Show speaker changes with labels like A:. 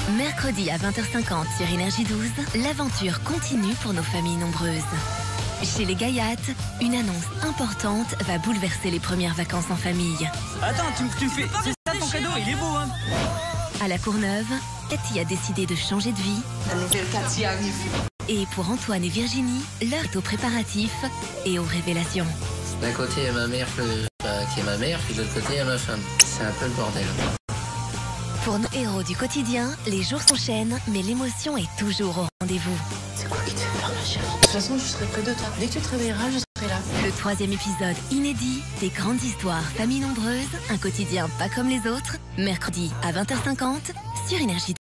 A: Mercredi à 20h50 sur Énergie 12, l'aventure continue pour nos familles nombreuses. Chez les Gaillates, une annonce importante va bouleverser les premières vacances en famille.
B: Attends, tu me fais... C'est ça ton cadeau, il est beau, hein.
A: À la Courneuve, Cathy a décidé de changer de vie.
C: La nouvelle Cathy arrive.
A: Et pour Antoine et Virginie, l'heure est aux préparatifs et aux révélations.
D: D'un côté, il y a ma mère qui est ma mère, puis de l'autre côté, il y a ma femme. C'est un peu le bordel.
A: Pour nos héros du quotidien, les jours s'enchaînent, mais l'émotion est toujours au rendez-vous.
C: C'est quoi qui te fait peur, ma chérie? De toute façon, je serai près de toi. Dès que tu te réveilleras, je serai là.
A: Le 3e épisode inédit des grandes histoires familles nombreuses, un quotidien pas comme les autres, mercredi à 20h50 sur Énergie 12.